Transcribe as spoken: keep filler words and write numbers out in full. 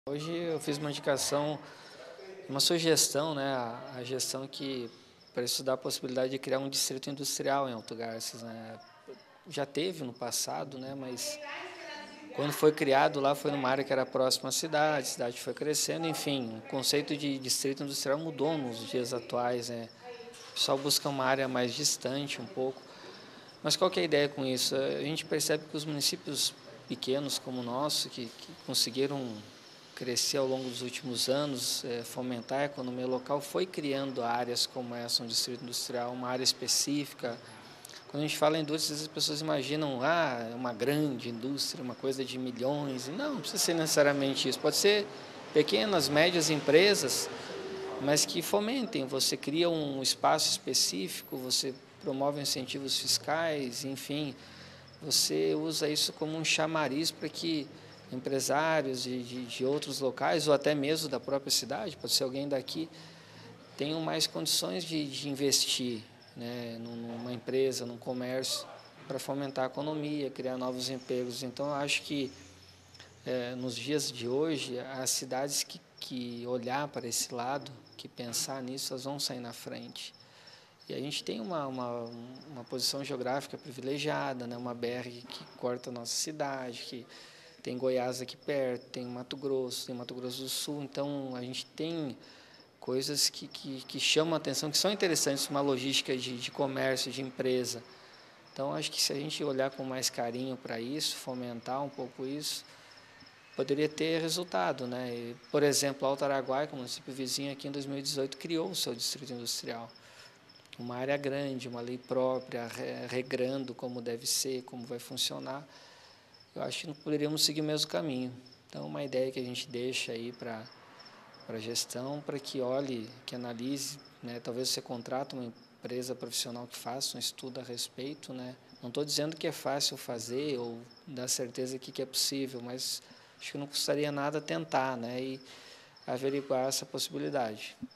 Hoje eu fiz uma indicação, uma sugestão, né, a, a gestão que para estudar a possibilidade de criar um distrito industrial em Alto Garças, né. Já teve no passado, né, mas quando foi criado lá foi numa área que era próxima à cidade, a cidade foi crescendo, enfim, o conceito de distrito industrial mudou nos dias atuais, né. O pessoal busca uma área mais distante um pouco. Mas qual que é a ideia com isso? A gente percebe que os municípios pequenos como o nosso, que, que conseguiram crescer ao longo dos últimos anos, é, fomentar a economia local, foi criando áreas como essa, um distrito industrial, uma área específica. Quando a gente fala em indústria, as pessoas imaginam, ah, uma grande indústria, uma coisa de milhões. Não, não precisa ser necessariamente isso. Pode ser pequenas, médias empresas, mas que fomentem. Você cria um espaço específico, você promove incentivos fiscais, enfim, você usa isso como um chamariz para que empresários de, de, de outros locais, ou até mesmo da própria cidade, pode ser alguém daqui, tenham mais condições de, de investir, né, numa empresa, num comércio, para fomentar a economia, criar novos empregos. Então, eu acho que é, nos dias de hoje, as cidades que, que olhar para esse lado, que pensar nisso, elas vão sair na frente. E a gente tem uma, uma, uma posição geográfica privilegiada, né? Uma B R que corta a nossa cidade, que tem Goiás aqui perto, tem Mato Grosso, tem Mato Grosso do Sul. Então, a gente tem coisas que, que, que chamam a atenção, que são interessantes, uma logística de, de comércio, de empresa. Então, acho que se a gente olhar com mais carinho para isso, fomentar um pouco isso, poderia ter resultado, né? E, por exemplo, Alto Araguaia, que é um município vizinho aqui em dois mil e dezoito, criou o seu distrito industrial. Uma área grande, uma lei própria, regrando como deve ser, como vai funcionar. Eu acho que não poderíamos seguir o mesmo caminho. Então, uma ideia que a gente deixa aí para para a gestão, para que olhe, que analise, né? Talvez você contrate uma empresa profissional que faça um estudo a respeito, né? Não estou dizendo que é fácil fazer ou dar certeza que, que é possível, mas acho que não custaria nada tentar, né? E averiguar essa possibilidade.